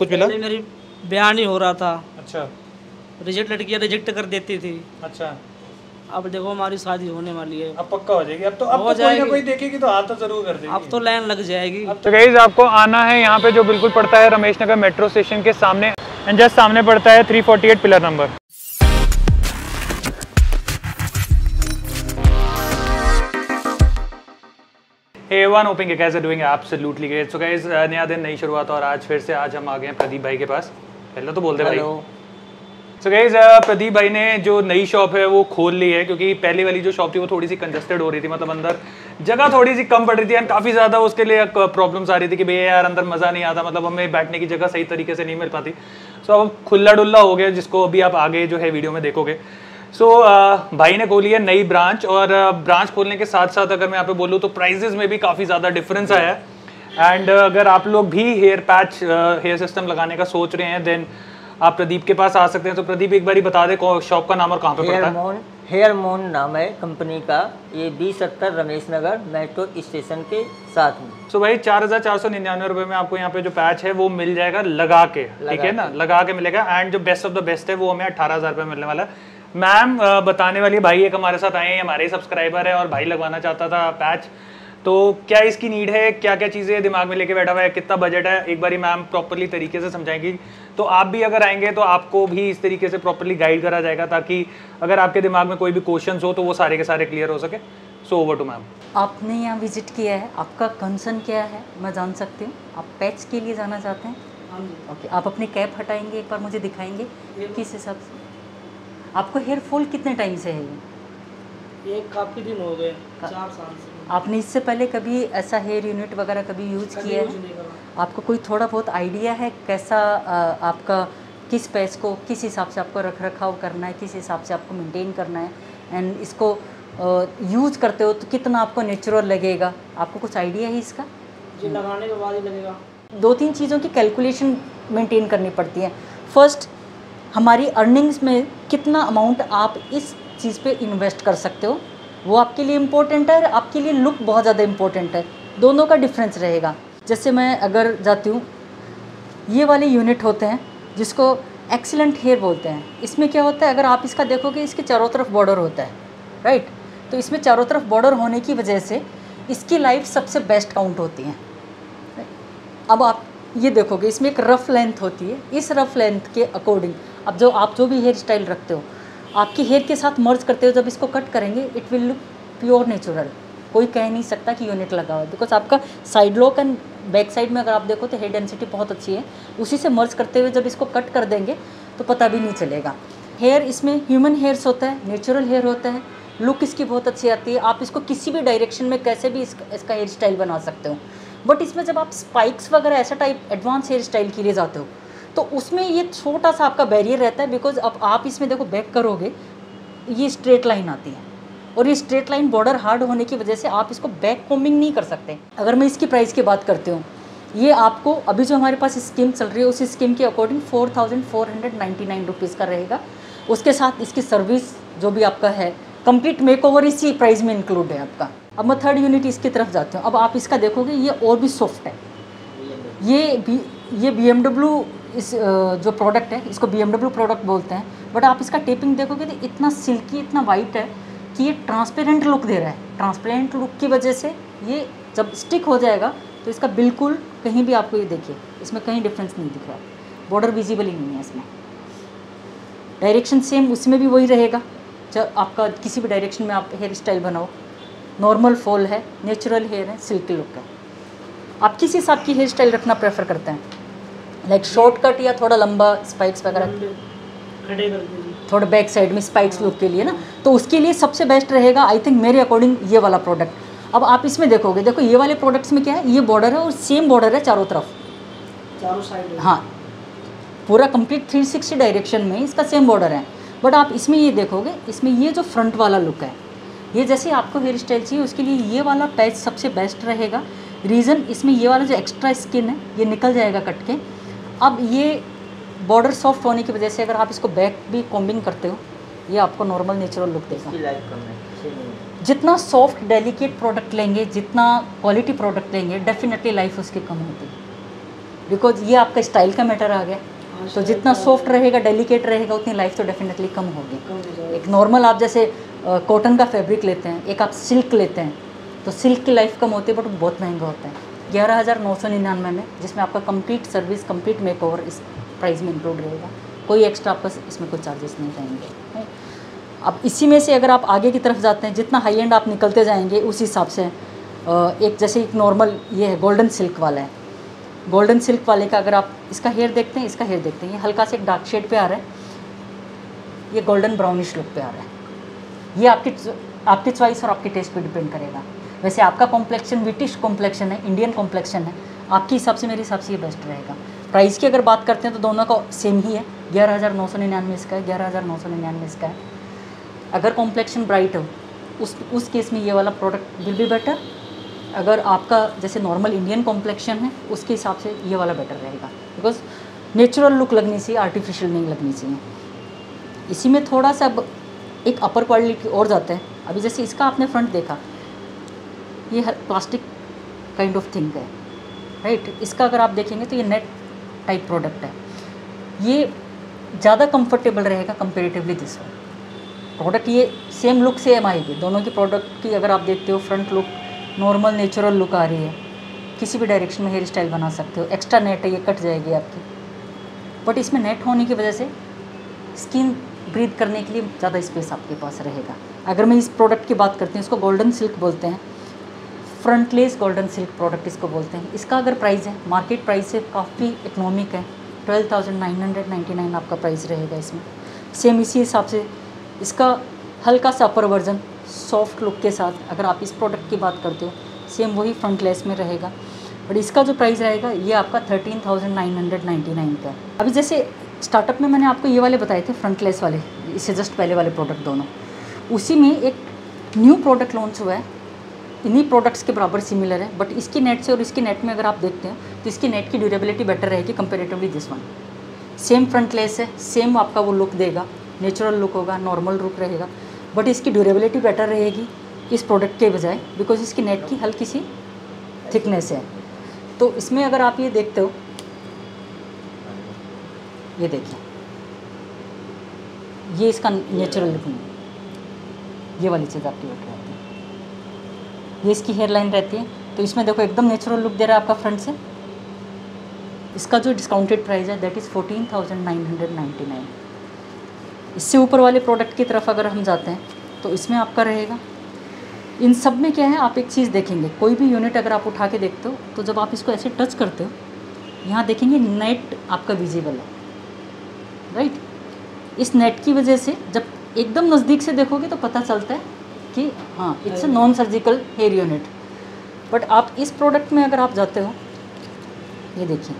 कुछ मिला? मेरी ब्याह नहीं हो रहा था। अच्छा लड़कियां रिजेक्ट कर देती थी। अच्छा, अब देखो हमारी शादी होने वाली है। अब पक्का हो जाएगी। अब तो कोई ना कोई देखेगी तो हाँ तो जरूर कर देगी। अब तो लाइन लग जाएगी। तो गाइस आपको आना है यहाँ पे, जो बिल्कुल पड़ता है रमेश नगर मेट्रो स्टेशन के सामने, एंड जस्ट सामने पड़ता है 348 pillar number. Hey everyone, hoping you guys are doing absolutely great. So guys, नया दिन, नई शुरुआत, और आज हम आ गए हैं प्रदीप भाई के पास। पहले तो बोलते भाई। So guys, प्रदीप भाई ने जो नई शॉप है वो खोल ली है, क्योंकि पहले वाली जो शॉप थी वो थोड़ी सी कंजस्टेड हो रही थी, मतलब अंदर जगह थोड़ी सी कम पड़ रही थी एंड काफ़ी ज़्यादा उसके लिए प्रॉब्लम्स आ रही थी कि भैया यार अंदर मज़ा नहीं आता, मतलब हमें बैठने की जगह सही तरीके से नहीं मिल पाती। सो अब खुला डुल्ला हो गया, जिसको अभी आप आगे जो है वीडियो में देखोगे। सो भाई ने खोली है नई ब्रांच, और ब्रांच खोलने के साथ साथ अगर मैं यहाँ पे बोलूँ तो प्राइजेस में भी काफ़ी ज़्यादा डिफरेंस आया है। एंड अगर आप लोग भी हेयर पैच हेयर सिस्टम लगाने का सोच रहे हैं, देन आप प्रदीप के पास आ सकते हैं। तो प्रदीप एक बार बता दे शॉप का नाम और कहाँ पे पड़ता है। हेयर मोन नाम है कंपनी का, ये 2070 रमेश नगर मेट्रो स्टेशन के साथ में। सो भाई 4,499 रुपये में आपको यहाँ पे जो पैच है वो मिल जाएगा लगा के, ठीक है ना, लगा के मिलेगा। एंड जो बेस्ट ऑफ द बेस्ट है वो हमें 18,000 रुपये मिलने वाला है। मैम बताने वाली, भाई एक हमारे साथ आए हैं, हमारे सब्सक्राइबर है और भाई लगवाना चाहता था पैच, तो क्या इसकी नीड है, क्या क्या चीज़ें दिमाग में लेके बैठा हुआ है, कितना बजट है, एक बारी मैम प्रॉपर्ली तरीके से समझाएंगी। तो आप भी अगर आएंगे तो आपको भी इस तरीके से प्रॉपर्ली गाइड करा जाएगा, ताकि अगर आपके दिमाग में कोई भी क्वेश्चंस हो तो वो सारे के सारे क्लियर हो सके। So over to ma'am. आपने यहाँ विजिट किया है, आपका कंसर्न क्या है मैं जान सकती हूँ? आप पैच के लिए जाना चाहते हैं? ओके, आप अपनी कैप हटाएंगे, एक बार मुझे दिखाएंगे किस हिसाब से आपको हेयर फॉल कितने टाइम से है? ये काफ़ी दिन हो गए, 4 साल से। आपने इससे पहले कभी ऐसा हेयर यूनिट वगैरह कभी यूज किया है? आपको कोई थोड़ा बहुत आइडिया है कैसा आपका किस पैच को किस हिसाब से आपको रख रखाव करना है, किस हिसाब से आपको मेंटेन करना है, एंड इसको यूज करते हो तो कितना आपको नेचुरल लगेगा? आपको कुछ आइडिया है इसका? जी, लगाने के बाद ही लगेगा। 2-3 चीज़ों की कैलकुलेशन मेंटेन करनी पड़ती है। फर्स्ट, हमारी अर्निंग्स में कितना अमाउंट आप इस चीज़ पे इन्वेस्ट कर सकते हो, वो आपके लिए इम्पोर्टेंट है, और आपके लिए लुक बहुत ज़्यादा इम्पोर्टेंट है। दोनों का डिफरेंस रहेगा। जैसे मैं अगर जाती हूँ, ये वाले यूनिट होते हैं जिसको एक्सीलेंट हेयर बोलते हैं। इसमें क्या होता है, अगर आप इसका देखोगे, इसके चारों तरफ बॉर्डर होता है, राइट? तो इसमें चारों तरफ बॉर्डर होने की वजह से इसकी लाइफ सबसे बेस्ट काउंट होती है। अब आप ये देखोगे, इसमें एक रफ़ लेंथ होती है, इस रफ़ लेंथ के अकॉर्डिंग अब आप जो भी हेयर स्टाइल रखते हो, आपके हेयर के साथ मर्ज करते हो, जब इसको कट करेंगे it will look pure natural. कोई कह नहीं सकता कि यूनिट लगा हुआ है, बिकॉज आपका side lock and back side में अगर आप देखो तो हेयर डेंसिटी बहुत अच्छी है। उसी से मर्ज करते हुए जब इसको कट कर देंगे तो पता भी नहीं चलेगा। हेयर इसमें ह्यूमन हेयर्स होता है, नेचुरल हेयर होता है, लुक इसकी बहुत अच्छी आती है। आप इसको किसी भी डायरेक्शन में कैसे भी इसका हेयर स्टाइल बना सकते हो। बट इसमें जब आप स्पाइक्स वगैरह ऐसा टाइप एडवांस हेयर स्टाइल के लिए जाते हो तो उसमें ये छोटा सा आपका बैरियर रहता है, बिकॉज अब आप इसमें देखो बैक करोगे, ये स्ट्रेट लाइन आती है, और ये स्ट्रेट लाइन बॉर्डर हार्ड होने की वजह से आप इसको बैक कॉम्बिंग नहीं कर सकते। अगर मैं इसकी प्राइस की बात करती हूँ, ये आपको अभी जो हमारे पास स्कीम चल रही है उस स्कीम के अकॉर्डिंग 4,499 रुपीज़ का रहेगा। उसके साथ इसकी सर्विस जो भी आपका है, कंप्लीट मेकओवर इसी प्राइस में इंक्लूड है आपका। अब मैं थर्ड यूनिट इसकी तरफ जाती हूँ। अब आप इसका देखोगे, ये और भी सॉफ्ट है। ये BMW इस जो प्रोडक्ट है, इसको BMW प्रोडक्ट बोलते हैं, बट आप इसका टेपिंग देखोगे तो इतना सिल्की, इतना वाइट है कि ये ट्रांसपेरेंट लुक दे रहा है। ट्रांसपेरेंट लुक की वजह से ये जब स्टिक हो जाएगा तो इसका बिल्कुल कहीं भी आपको ये देखिए, इसमें कहीं डिफरेंस नहीं दिख रहा, बॉर्डर विजिबल ही नहीं है इसमें। डायरेक्शन सेम उसमें भी वही रहेगा। जब आपका किसी भी डायरेक्शन में आप हेयर स्टाइल बनाओ, नॉर्मल फॉल है, नेचुरल हेयर है, सिल्की लुक है। आप किस हिसाब की हेयर स्टाइल रखना प्रेफर करते हैं, लाइक शॉर्टकट या थोड़ा लंबा स्पाइक्स वगैरह, थोड़ा बैक साइड में स्पाइक्स लुक के लिए ना, तो उसके लिए सबसे बेस्ट रहेगा आई थिंक मेरे अकॉर्डिंग ये वाला प्रोडक्ट। अब आप इसमें देखोगे, देखो ये वाले प्रोडक्ट्स में क्या है, ये बॉर्डर है और सेम बॉर्डर है चारों तरफ, चारों साइड। हाँ, पूरा कंप्लीट 360 डायरेक्शन में इसका सेम बॉर्डर है। बट आप इसमें ये देखोगे, इसमें ये जो फ्रंट वाला लुक है, ये जैसे आपको हेयर स्टाइल चाहिए उसके लिए ये वाला पैच सबसे बेस्ट रहेगा। रीज़न, इसमें ये वाला जो एक्स्ट्रा स्किन है ये निकल जाएगा कट के। अब ये बॉर्डर सॉफ्ट होने की वजह से अगर आप इसको बैक भी कॉम्बिंग करते हो, ये आपको नॉर्मल नेचुरल लुक देगा। जितना सॉफ्ट डेलिकेट प्रोडक्ट लेंगे, जितना क्वालिटी प्रोडक्ट लेंगे, डेफिनेटली लाइफ उसकी कम होती है। बिकॉज ये आपका स्टाइल का मैटर आ गया। तो जितना सॉफ्ट रहेगा, डेलिकेट रहेगा, उतनी लाइफ तो डेफिनेटली कम होगी। एक नॉर्मल आप जैसे कॉटन का फैब्रिक लेते हैं, एक आप सिल्क लेते हैं, तो सिल्क की लाइफ कम होती है बट बहुत महंगा होता है। 11,999 में, जिसमें आपका कंप्लीट सर्विस, कंप्लीट मेकओवर इस प्राइस में इंक्लूड रहेगा। कोई एक्स्ट्रा आपका इसमें कोई चार्जेस नहीं रहेंगे। अब इसी में से अगर आप आगे की तरफ जाते हैं, जितना हाई एंड आप निकलते जाएंगे उस हिसाब से एक जैसे एक नॉर्मल ये है गोल्डन सिल्क वाला है। गोल्डन सिल्क वाले का अगर आप इसका हेयर देखते हैं, इसका हेयर देखते हैं, ये हल्का से एक डार्क शेड पे आ रहा है, ये गोल्डन ब्राउनिश लुक पे आ रहा है। ये आपकी चॉइस और आपके टेस्ट पे डिपेंड करेगा। वैसे आपका कॉम्प्लेक्शन ब्रिटिश कॉम्प्लेक्शन है, इंडियन कॉम्प्लेक्शन है, आपके हिसाब से, मेरे हिसाब से ये बेस्ट रहेगा। प्राइस की अगर बात करते हैं तो दोनों का सेम ही है, 11,999 इसका है, 11,999 इसका है। अगर कॉम्प्लेक्शन ब्राइट हो उस केस में ये वाला प्रोडक्ट विल बी बेटर। अगर आपका जैसे नॉर्मल इंडियन कॉम्प्लेक्शन है उसके हिसाब से ये वाला बेटर रहेगा, बिकॉज नेचुरल लुक लगनी चाहिए, आर्टिफिशियल नहीं लगनी चाहिए। इसी में थोड़ा सा अब एक अपर क्वालिटी और जाता है। अभी जैसे इसका आपने फ्रंट देखा, ये प्लास्टिक काइंड ऑफ थिंग है, राइट। इसका अगर आप देखेंगे तो ये नेट टाइप प्रोडक्ट है, ये ज़्यादा कंफर्टेबल रहेगा कंपेरेटिवली दिस वन प्रोडक्ट। ये सेम लुक सेम आएगी दोनों की प्रोडक्ट की। अगर आप देखते हो front look normal natural look आ रही है, किसी भी डायरेक्शन में हेयर स्टाइल बना सकते हो। एक्स्ट्रा नेट है, ये कट जाएगी आपकी, बट इसमें नेट होने की वजह से स्किन ब्रीथ करने के लिए ज़्यादा स्पेस आपके पास रहेगा। अगर मैं इस प्रोडक्ट की बात करती हूँ, इसको गोल्डन सिल्क बोलते हैं, फ्रंटलेस गोल्डन सिल्क प्रोडक्ट इसको बोलते हैं। इसका अगर प्राइस है, मार्केट प्राइस से काफ़ी इकोनॉमिक है, 12,999 आपका प्राइस रहेगा इसमें। सेम इसी हिसाब से इसका हल्का सा अपर वर्जन सॉफ्ट लुक के साथ अगर आप इस प्रोडक्ट की बात करते हो, सेम वही फ्रंटलेस में रहेगा, बट इसका जो प्राइस रहेगा ये आपका 13,999 का है। अभी जैसे स्टार्टअप में मैंने आपको ये वाले बताए थे फ्रंटलेस वाले, इससे जस्ट पहले वाले प्रोडक्ट दोनों, उसी में एक न्यू प्रोडक्ट लॉन्च हुआ है, इन्हीं प्रोडक्ट्स के बराबर सिमिलर है, बट इसकी नेट से और इसकी नेट में अगर आप देखते हैं तो इसकी नेट की ड्यूरेबिलिटी बेटर रहेगी comparatively this one. Same frontless है, सेम आपका वो लुक देगा, नेचुरल लुक होगा, नॉर्मल लुक रहेगा, बट इसकी ड्यूरेबिलिटी बेटर रहेगी इस प्रोडक्ट के बजाय, बिकॉज इसकी नेट की हल्की सी थिकनेस है। तो इसमें अगर आप ये देखते हो, ये देखिए, ये इसका नेचुरल लुक नहीं, ये वाली चीज़ आपकी बेटर रहती है। ये इसकी हेयर लाइन रहती है, तो इसमें देखो एकदम नेचुरल लुक दे रहा है आपका फ्रंट से। इसका जो डिस्काउंटेड प्राइस है दैट इज़ 14,999। इससे ऊपर वाले प्रोडक्ट की तरफ अगर हम जाते हैं तो इसमें आपका रहेगा, इन सब में क्या है, आप एक चीज़ देखेंगे, कोई भी यूनिट अगर आप उठा के देखते हो तो जब आप इसको ऐसे टच करते हो, यहाँ देखेंगे नेट आपका विजिबल है, राइट। इस नेट की वजह से जब एकदम नज़दीक से देखोगे तो पता चलता है कि हाँ it's a non surgical hair unit. But आप इस प्रोडक्ट में अगर आप जाते हो, ये देखिए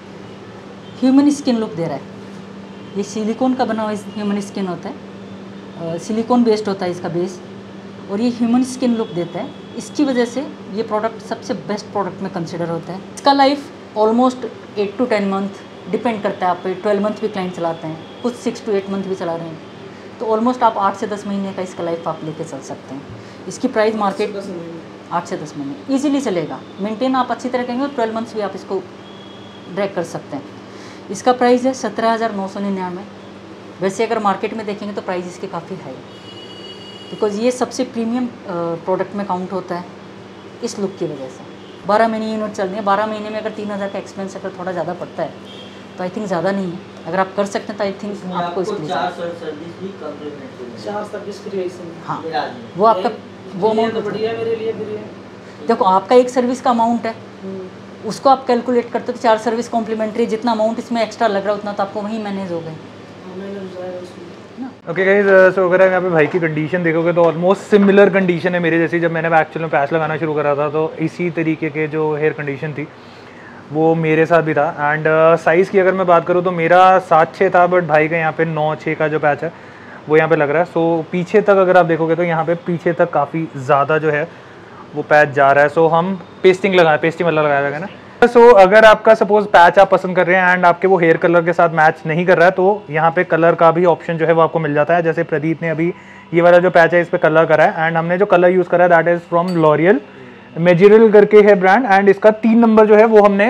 ह्यूमन स्किन लुक दे रहा है। ये सिलिकॉन का बना हुआ ह्यूमन स्किन होता है, सिलिकॉन बेस्ड होता है इसका बेस, और ये ह्यूमन स्किन लुक देता है। इसकी वजह से ये प्रोडक्ट सबसे बेस्ट प्रोडक्ट में कंसिडर होता है। इसका life almost 8 to 10 month depend करता है आप पे, 12 मंथ भी क्लाइंट चलाते हैं, कुछ 6 to 8 मंथ भी चला रहे हैं, तो ऑलमोस्ट आप 8 से 10 महीने का इसका लाइफ आप लेके चल सकते हैं। इसकी प्राइस मार्केट 8 से 10 महीने ईजिली चलेगा, मेंटेन आप अच्छी तरह करेंगे, 12 मंथ्स भी आप इसको ड्रैग कर सकते हैं। इसका प्राइस है 17,999। वैसे अगर मार्केट में देखेंगे तो प्राइस इसके काफ़ी हाई है, बिकॉज ये सबसे प्रीमियम प्रोडक्ट में काउंट होता है इस लुक की वजह से। 12 महीने यूनिट चल रही है, 12 महीने में अगर 3,000 का एक्सपेंस अगर थोड़ा ज़्यादा पड़ता है तो आई थिंक ज़्यादा नहीं है। अगर आप कर सकते हैं तो आई थिंक आपको इसके लिए 4 सर्विस भी कॉम्प्लीमेंट्री 4 सर्विस फ्री है इसमें। हाँ, वो आपका वो ये अमाउंट तो बढ़िया है मेरे लिए फ्री है। देखो आपका एक सर्विस का अमाउंट है, उसको आप कैलकुलेट करते हो तो 4 सर्विस कॉम्प्लीमेंट्री, जितना अमाउंट इसमें एक्स्ट्रा लग रहा है उतना तो आपको वहीं मैनेज हो गए। मैंने बुझाया उसमें। ओके गाइस, सो अगर आप यहाँ पे भाई की कंडीशन देखोगे तो ऑलमोस्ट सिमिलर कंडीशन है मेरे जैसी। जब मैंने एक्चुअल में पैच लगाना शुरू करा था तो इसी तरीके के जो हेयर कंडीशन थी वो मेरे साथ भी था। एंड साइज़ की अगर मैं बात करूँ तो मेरा 7-6 था, बट भाई का यहाँ पे 9-6 का जो पैच है वो यहाँ पे लग रहा है। सो पीछे तक अगर आप देखोगे तो यहाँ पे पीछे तक काफ़ी ज़्यादा जो है वो पैच जा रहा है। सो हम पेस्टिंग वाला लगाया जाएगा ना। सो अगर आपका सपोज पैच आप पसंद कर रहे हैं एंड आपके वो हेयर कलर के साथ मैच नहीं कर रहा है तो यहाँ पे कलर का भी ऑप्शन जो है वो आपको मिल जाता है। जैसे प्रदीप ने अभी ये वाला जो पैच है इस पे कलर करा है, एंड हमने जो कलर यूज़ करा है that is from L'Oreal, Majirel करके है ब्रांड, एंड इसका 3 नंबर जो है वो हमने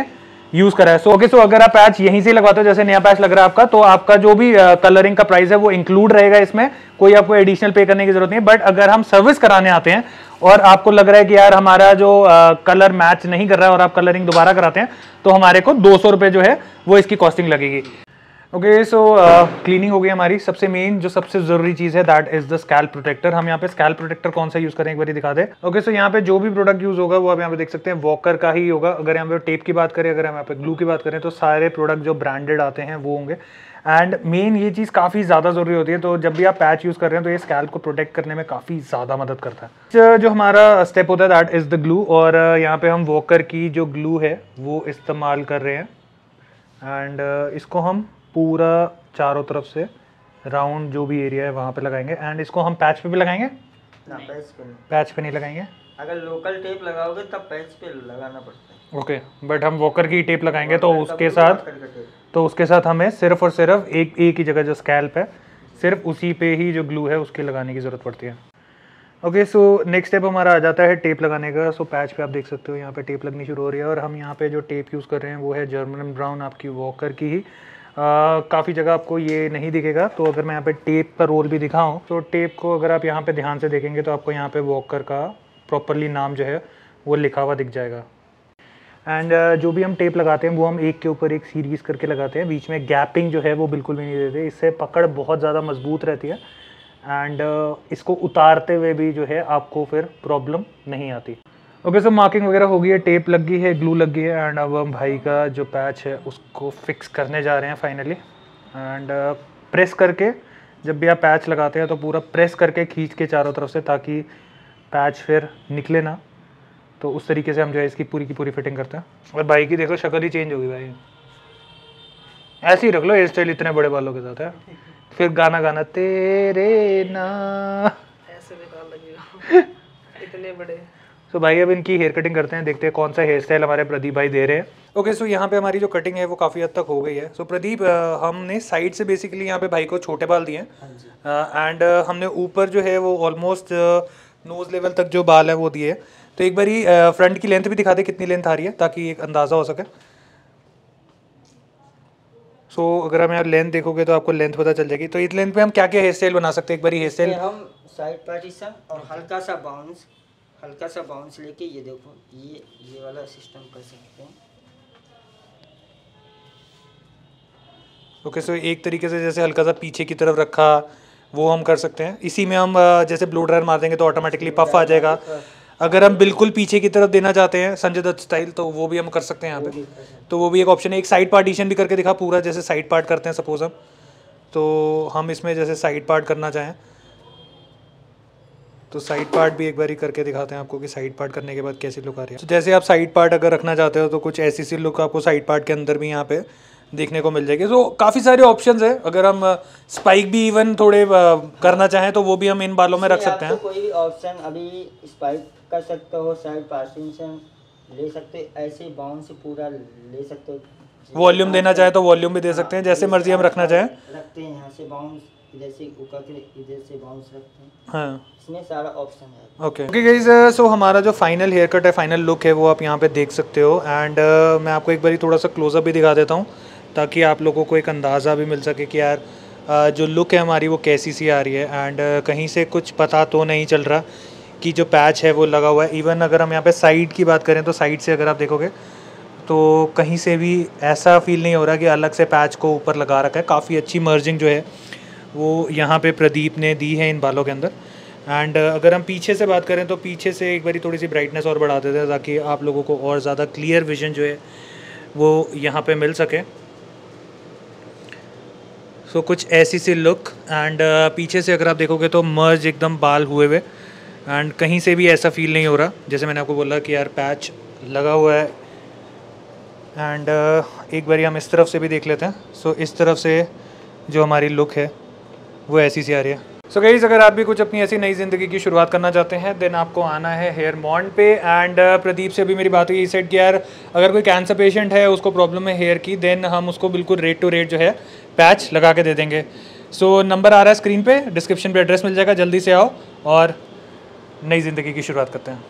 यूज करा है। सो अगर आप पैच यहीं से लगवाते हो, जैसे नया पैच लग रहा है आपका, तो आपका जो भी कलरिंग का प्राइस है वो इंक्लूड रहेगा इसमें, कोई आपको एडिशनल पे करने की जरूरत नहीं है। बट अगर हम सर्विस कराने आते हैं और आपको लग रहा है कि यार हमारा जो कलर मैच नहीं कर रहा है और आप कलरिंग दोबारा कराते हैं, तो हमारे को 200 रुपये जो है वो इसकी कॉस्टिंग लगेगी। ओके, सो क्लीनिंग हो गई हमारी। सबसे मेन जो सबसे जरूरी चीज है that is the scalp protector. हम यहाँ पे स्कैल्प प्रोटेक्टर कौन सा यूज करें एक बार दिखा दे। ओके, सो यहाँ पे जो भी प्रोडक्ट यूज होगा वो आप यहाँ पे देख सकते हैं वॉकर का ही होगा। अगर यहाँ पे टेप की बात करें, अगर हम यहाँ पे ग्लू की बात करें, तो सारे प्रोडक्ट जो ब्रांडेड आते हैं वो होंगे। एंड मेन ये चीज़ काफ़ी ज़्यादा ज़रूरी होती है, तो जब भी आप पैच यूज़ कर रहे हैं तो ये स्कैल्प को प्रोटेक्ट करने में काफ़ी ज़्यादा मदद करता है। जो हमारा स्टेप होता है दैट इज़ द ग्लू, और यहाँ पे हम वॉकर की जो ग्लू है वो इस्तेमाल कर रहे हैं। एंड इसको हम पूरा चारों तरफ से राउंड जो भी एरिया है वहाँ पे लगाएंगे। एंड इसको हम पैच पे भी लगाएंगे ना, पैच पे नहीं लगाएंगे। अगर लोकल टेप लगाओगे तब पैच पे लगाना पड़ता है। ओके, बट हम वॉकर की टेप लगाएंगे तो उसके साथ हमें सिर्फ और सिर्फ एक ही जगह जो स्कैल्प है सिर्फ उसी पे ही जो ग्लू है उसके लगाने की ज़रूरत पड़ती है। ओके, सो नेक्स्ट स्टेप हमारा आ जाता है टेप लगाने का। सो पैच पे आप देख सकते हो यहाँ पे टेप लगनी शुरू हो रही है, और हम यहाँ पे जो टेप यूज़ कर रहे हैं वो है जर्मन ब्राउन आपकी वॉकर की ही। काफ़ी जगह आपको ये नहीं दिखेगा, तो अगर मैं यहाँ पे टेप का रोल भी दिखाऊं तो टेप को अगर आप यहाँ पे ध्यान से देखेंगे तो आपको यहाँ पे वॉकर का प्रॉपरली नाम जो है वो लिखा हुआ दिख जाएगा। एंड जो भी हम टेप लगाते हैं वो हम एक के ऊपर एक सीरीज़ करके लगाते हैं, बीच में गैपिंग जो है वो बिल्कुल भी नहीं देते। इससे पकड़ बहुत ज़्यादा मजबूत रहती है एंड इसको उतारते हुए भी जो है आपको फिर प्रॉब्लम नहीं आती। ओके, सो मार्किंग वगैरह हो गई है, टेप लग गई है, ग्लू लग गई है, एंड अब हम भाई का जो पैच है उसको फिक्स करने जा रहे हैं फाइनली। एंड प्रेस करके, जब भी आप पैच लगाते हैं तो पूरा प्रेस करके खींच के चारों तरफ से, ताकि पैच फिर निकले ना। तो उस तरीके से हम जो है इसकी पूरी की पूरी फिटिंग करते हैं। और भाई की देखो शक्ल ही चेंज होगी भाई, ऐसे ही रख लो हेयर स्टाइल इतने बड़े बालों के साथ है। फिर गाना गाना तेरे ना ऐसे बेकार लगेगा इतने बड़े। सो भाई अब इनकी हेयर कटिंग करते हैं, देखते हैं कौन सा हेयर स्टाइल हमारे प्रदीप भाई दे रहे हैं। ओके, सो यहाँ पे हमारी जो कटिंग है वो काफ़ी हद तक हो गई है। सो प्रदीप, हमने साइड से बेसिकली यहाँ पे भाई को छोटे बाल दिए हैं, एंड हमने ऊपर जो है वो ऑलमोस्ट नोज लेवल तक जो बाल है वो दिए। तो एक बारी फ्रंट की लेंथ भी दिखा दे कितनी लेंथ आ रही है, ताकि एक अंदाज़ा हो सके। सो अगर हम यहाँ लेंथ देखोगे तो आपको लेंथ पता चल जाएगी। तो इस लेंथ पे हम क्या क्या हेयर स्टाइल बना सकते हैं, एक बारी हेयर स्टाइल। हम साइड पार्टीशन और हल्का सा बाउंस लेके ये देखो ये वाला सिस्टम कर सकते हैं। ओके, सो एक तरीके से जैसे हल्का सा पीछे की तरफ रखा वो हम कर सकते हैं। इसी में हम जैसे ब्लो ड्रायर मार देंगे तो ऑटोमेटिकली पफ आ जाएगा। अगर हम बिल्कुल पीछे की तरफ देना चाहते हैं संजय दत्त स्टाइल, तो वो भी हम कर सकते हैं यहाँ पे। तो वो भी एक ऑप्शन है। एक साइड पार्टीशन भी करके दिखा पूरा, जैसे साइड पार्ट करते हैं सपोज हम, तो हम इसमें जैसे साइड पार्ट करना चाहें तो साइड पार्ट भी एक बार ही करके दिखाते हैं आपको कि साइड पार्ट करने के बाद कैसी लुक आ रही है। तो जैसे आप साइड पार्ट अगर रखना चाहते हो तो कुछ ऐसी सी लुक आपको साइड पार्ट के अंदर भी यहाँ पे देखने को मिल जाएगी। तो काफ़ी सारे ऑप्शंस है। अगर हम स्पाइक भी इवन थोड़े करना चाहें तो वो भी हम इन बालों में रख सकते हैं। कोई भी ऑप्शन अभी स्पाइक कर सकते हो, साइड पार्टीशन ले सकते हो, ऐसे बाउंस पूरा ले सकते हो। वॉल्यूम देना चाहे तो वॉल्यूम भी दे सकते हैं, जैसे मर्जी हम रखना चाहें। रखते हैं यहाँ से बाउंस, इधर से ऊपर के इधर से बाउंस रखते हैं। हाँ, इसमें सारा ऑप्शन है। ओके गाइस, सो हमारा जो फाइनल हेयर कट है, फाइनल लुक है, वो आप यहाँ पे देख सकते हो। एंड मैं आपको एक बारी थोड़ा सा क्लोजअप भी दिखा देता हूँ ताकि आप लोगों को एक अंदाज़ा भी मिल सके कि यार जो लुक है हमारी वो कैसी सी आ रही है। एंड कहीं से कुछ पता तो नहीं चल रहा कि जो पैच है वो लगा हुआ है। इवन अगर हम यहाँ पे साइड की बात करें तो साइड से अगर आप देखोगे तो कहीं से भी ऐसा फील नहीं हो रहा कि अलग से पैच को ऊपर लगा रखा है। काफ़ी अच्छी मर्जिंग जो है वो यहाँ पे प्रदीप ने दी है इन बालों के अंदर। एंड अगर हम पीछे से बात करें तो पीछे से एक बारी थोड़ी सी ब्राइटनेस और बढ़ा देते हैं ताकि आप लोगों को और ज़्यादा क्लियर विजन जो है वो यहाँ पे मिल सके। सो कुछ ऐसी सी लुक। एंड पीछे से अगर आप देखोगे तो मर्ज एकदम बाल हुए हुए, एंड कहीं से भी ऐसा फील नहीं हो रहा जैसे मैंने आपको बोला कि यार पैच लगा हुआ है। एंड एक बारी हम इस तरफ से भी देख लेते हैं। सो इस तरफ से जो हमारी लुक है वो ऐसी सी आ रही है। सो गाइस, अगर आप भी कुछ अपनी ऐसी नई ज़िंदगी की शुरुआत करना चाहते हैं देन आपको आना है हेयर मॉन्ड पे। एंड प्रदीप से भी मेरी बात हुई, सेट कि यार अगर कोई कैंसर पेशेंट है, उसको प्रॉब्लम है हेयर की, देन हम उसको बिल्कुल रेट टू रेट जो है पैच लगा के दे देंगे। सो नंबर आ रहा है स्क्रीन पे, डिस्क्रिप्शन पे एड्रेस मिल जाएगा, जल्दी से आओ और नई ज़िंदगी की शुरुआत करते हैं।